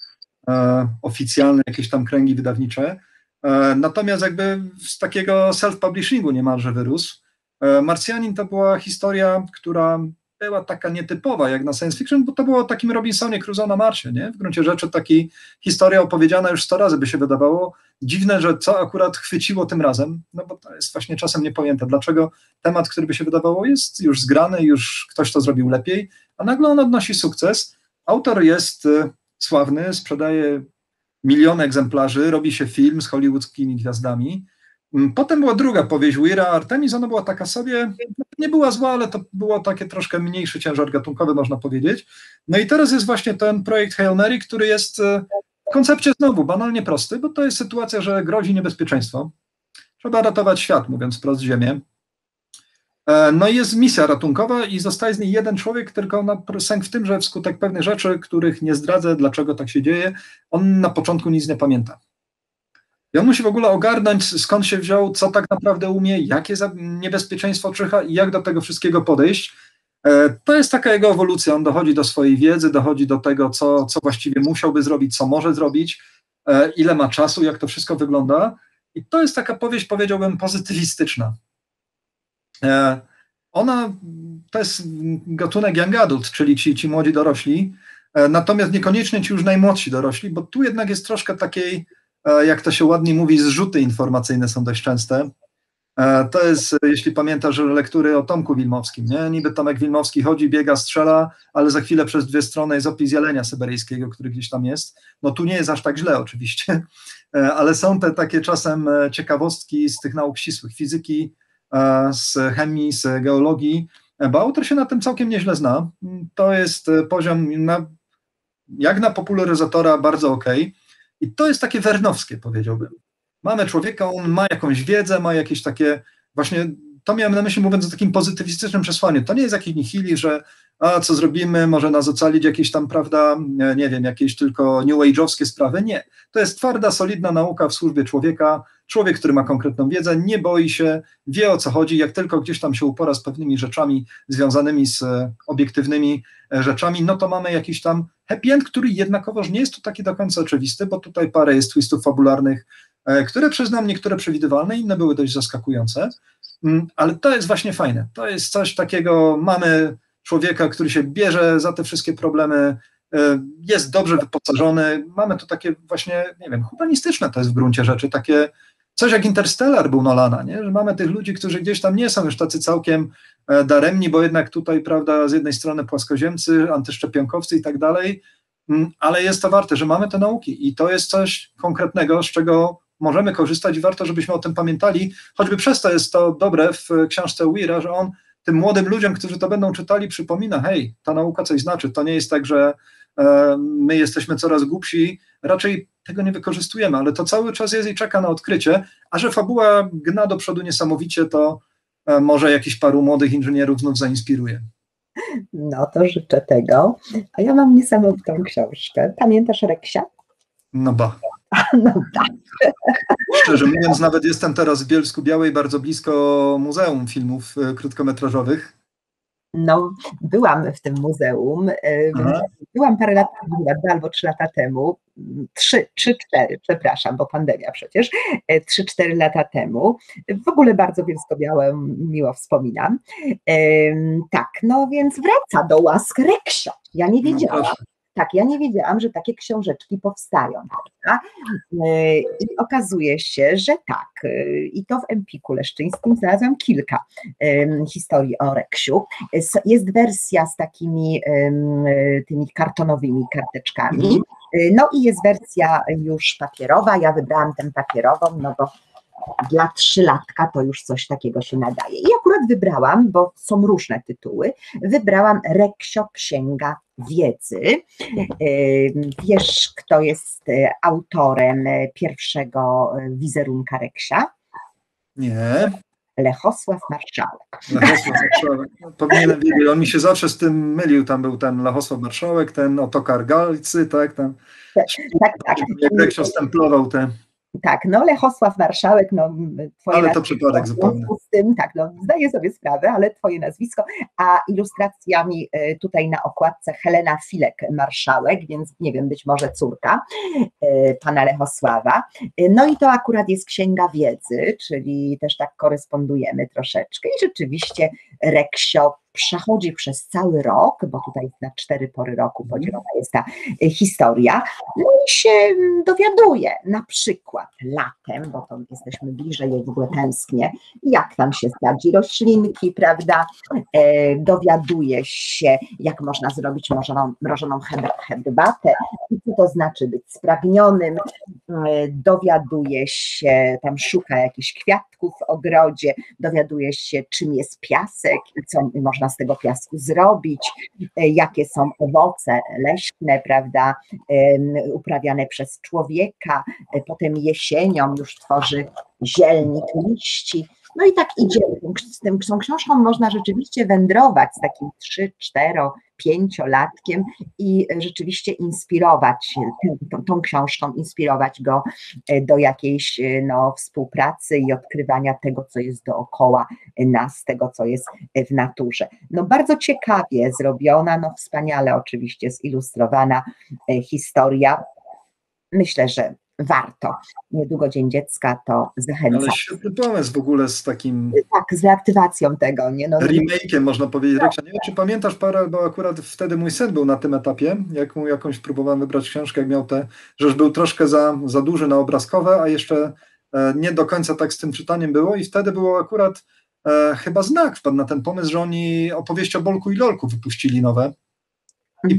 oficjalne jakieś tam kręgi wydawnicze. Natomiast jakby z takiego self-publishingu niemalże wyrósł. Marsjanin to była historia, która była taka nietypowa jak na science fiction, bo to było o takim Robinsonie Crusoe na Marsie, nie? W gruncie rzeczy taki historia opowiedziana już 100 razy by się wydawało. Dziwne, że co akurat chwyciło tym razem, no bo to jest właśnie czasem niepojęte, dlaczego temat, który by się wydawało jest już zgrany, już ktoś to zrobił lepiej, a nagle on odnosi sukces. Autor jest sławny, sprzedaje miliony egzemplarzy, robi się film z hollywoodzkimi gwiazdami. Potem była druga powieść Weira, Artemis, ona była taka sobie, nie była zła, ale to było takie troszkę mniejszy ciężar gatunkowy, można powiedzieć. No i teraz jest właśnie ten projekt Hail Mary, który jest w koncepcie znowu banalnie prosty, bo to jest sytuacja, że grozi niebezpieczeństwo. Trzeba ratować świat, mówiąc wprost, Ziemię. No i jest misja ratunkowa i zostaje z niej jeden człowiek, tylko sęk w tym, że wskutek pewnych rzeczy, których nie zdradzę, dlaczego tak się dzieje, on na początku nic nie pamięta. I on musi w ogóle ogarnąć, skąd się wziął, co tak naprawdę umie, jakie niebezpieczeństwo czyha i jak do tego wszystkiego podejść. To jest taka jego ewolucja, on dochodzi do swojej wiedzy, dochodzi do tego, co właściwie musiałby zrobić, co może zrobić, ile ma czasu, jak to wszystko wygląda. I to jest taka powieść, powiedziałbym, pozytywistyczna. To jest gatunek young adult, czyli ci młodzi dorośli, natomiast niekoniecznie ci już najmłodsi dorośli, bo tu jednak jest troszkę takiej, jak to się ładnie mówi, zrzuty informacyjne są dość częste. To jest, jeśli pamiętasz, lektury o Tomku Wilmowskim, nie? Niby Tomek Wilmowski chodzi, biega, strzela, ale za chwilę przez 2 strony jest opis jelenia syberyjskiego, który gdzieś tam jest. No tu nie jest aż tak źle oczywiście, ale są te takie czasem ciekawostki z tych nauk ścisłych, fizyki, z chemii, z geologii, bo autor się na tym całkiem nieźle zna. To jest poziom jak na popularyzatora bardzo okej. I to jest takie wernowskie, powiedziałbym. Mamy człowieka, on ma jakąś wiedzę, ma jakieś takie, właśnie to miałem na myśli, mówiąc o takim pozytywistycznym przesłaniu. To nie jest jakiś nihili, że co zrobimy, może nas ocalić jakieś tam, prawda, nie wiem, jakieś tylko new age'owskie sprawy. Nie. To jest twarda, solidna nauka w służbie człowieka. Człowiek, który ma konkretną wiedzę, nie boi się, wie o co chodzi. Jak tylko gdzieś tam się upora z pewnymi rzeczami związanymi z obiektywnymi rzeczami, no to mamy jakiś tam happy end, który jednakowoż nie jest tu taki do końca oczywisty, bo tutaj parę jest twistów fabularnych, które przyznam, niektóre przewidywalne, inne były dość zaskakujące, ale to jest właśnie fajne. To jest coś takiego, mamy człowieka, który się bierze za te wszystkie problemy, jest dobrze wyposażony, mamy tu takie właśnie, nie wiem, humanistyczne to jest w gruncie rzeczy, takie coś jak Interstellar był Nolana, nie? Że mamy tych ludzi, którzy gdzieś tam nie są już tacy całkiem daremni, bo jednak tutaj, prawda, z jednej strony płaskoziemcy, antyszczepionkowcy i tak dalej, ale jest to warte, że mamy te nauki i to jest coś konkretnego, z czego możemy korzystać i warto, żebyśmy o tym pamiętali, choćby przez to jest to dobre w książce Weira, że on tym młodym ludziom, którzy to będą czytali, przypomina, hej, ta nauka coś znaczy, to nie jest tak, że my jesteśmy coraz głupsi, raczej tego nie wykorzystujemy, ale to cały czas jest i czeka na odkrycie, a że fabuła gna do przodu niesamowicie, to może jakiś paru młodych inżynierów znów zainspiruje. No to życzę tego. A ja mam niesamowitą książkę. Pamiętasz Reksia? No ba. No tak. Szczerze mówiąc, nawet jestem teraz w Bielsku Białej, bardzo blisko Muzeum Filmów Krótkometrażowych. No, byłam w tym muzeum. Byłam parę lat, 2 albo 3 lata temu. 4, przepraszam, bo pandemia przecież. 3-4 lata temu. W ogóle bardzo Bielsko-Białe miło wspominam. Tak, no więc wraca do łask Reksia. Ja nie wiedziałam. Tak, ja nie wiedziałam, że takie książeczki powstają. Prawda? I okazuje się, że tak. I to w Empiku Leszczyńskim znalazłam kilka historii o Reksiu. Jest wersja z takimi tymi kartonowymi karteczkami. No i jest wersja już papierowa. Ja wybrałam tę papierową, no bo dla 3-latka to już coś takiego się nadaje. I akurat wybrałam, bo są różne tytuły, wybrałam Reksio Księga Wiedzy. Wiesz, kto jest autorem pierwszego wizerunka Reksia? Nie. Lechosław Marszałek. Lechosław Marszałek. Powinienem wiedzieć, on mi się zawsze z tym mylił, tam był ten Lechosław Marszałek, ten Otokar Galcy, tak? Tam tak. Jak Reksio stemplował te... Tak, no Lechosław Marszałek, no twoje ale to nazwisko, przypadek zupełnie. Z tym, tak, no zdaję sobie sprawę, ale twoje nazwisko, a ilustracjami tutaj na okładce Helena Filek-Marszałek, więc nie wiem, być może córka pana Lechosława. No i to akurat jest Księga Wiedzy, czyli też tak korespondujemy troszeczkę i rzeczywiście Reksio przechodzi przez cały rok, bo tutaj na 4 pory roku podzielona jest ta historia, no i się dowiaduje, na przykład latem, bo to jesteśmy bliżej, jak w ogóle tęsknię, jak tam się sadzi roślinki, prawda, dowiaduje się, jak można zrobić mrożoną herbatę, co to znaczy być spragnionym, dowiaduje się, tam szuka jakichś kwiatków w ogrodzie, dowiaduje się, czym jest piasek i co można z tego piasku zrobić, jakie są owoce leśne, prawda, uprawiane przez człowieka, potem jesienią już tworzy zielnik liści. No i tak idzie, z tą książką można rzeczywiście wędrować z takim 3, 4, 5-latkiem i rzeczywiście inspirować, tą książką inspirować go do jakiejś współpracy i odkrywania tego, co jest dookoła nas, tego, co jest w naturze. No bardzo ciekawie zrobiona, no wspaniale oczywiście zilustrowana historia. Myślę, że warto. Niedługo Dzień Dziecka, to zachęcam. Ale świetny pomysł w ogóle z takim... Tak, z reaktywacją tego. Nie? Remake'iem można powiedzieć. Reksia. Nie wiem, czy pamiętasz parę, bo akurat wtedy mój syn był na tym etapie, jak mu jakąś próbowałem wybrać książkę, jak miał że już był troszkę za duży na obrazkowe, a jeszcze nie do końca tak z tym czytaniem było i wtedy było akurat chyba Znak wpadł na ten pomysł, że oni opowieści o Bolku i Lolku wypuścili nowe. I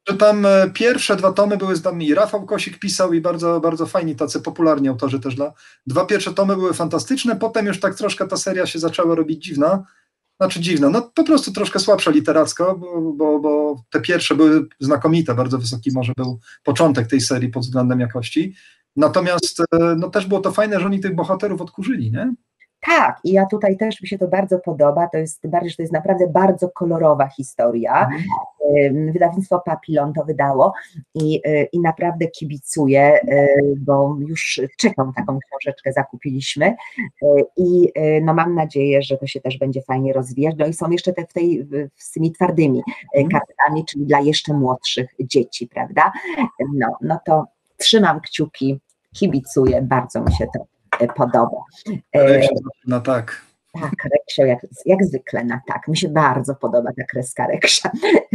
Czytam pierwsze 2 tomy, były tam i Rafał Kosik pisał i bardzo, bardzo fajni, tacy popularni autorzy też. 2 pierwsze tomy były fantastyczne, potem już tak troszkę ta seria się zaczęła robić dziwna. Znaczy dziwna, no po prostu troszkę słabsza literacko, bo te pierwsze były znakomite, bardzo wysoki może był początek tej serii pod względem jakości. Natomiast no też było to fajne, że oni tych bohaterów odkurzyli, nie? Tak, i ja tutaj też mi się to bardzo podoba, to jest naprawdę bardzo kolorowa historia. Wydawnictwo Papillon to wydało i naprawdę kibicuję, bo już czekam, taką książeczkę zakupiliśmy i no mam nadzieję, że to się też będzie fajnie rozwijać. No i są jeszcze z tymi twardymi kartami, czyli dla jeszcze młodszych dzieci, prawda? No to trzymam kciuki, kibicuję, bardzo mi się to podoba. No tak. Tak, Reksio, jak zwykle na tak. Mi się bardzo podoba ta kreska Reksia.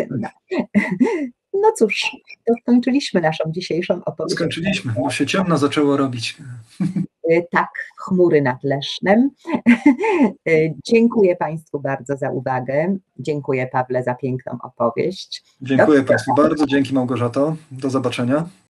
No cóż, to skończyliśmy naszą dzisiejszą opowieść. Skończyliśmy, bo się ciemno zaczęło robić. Tak, chmury nad Lesznem. Dziękuję Państwu bardzo za uwagę. Dziękuję, Pawle, za piękną opowieść. Dziękuję Państwu bardzo, dzięki Małgorzato. Do zobaczenia.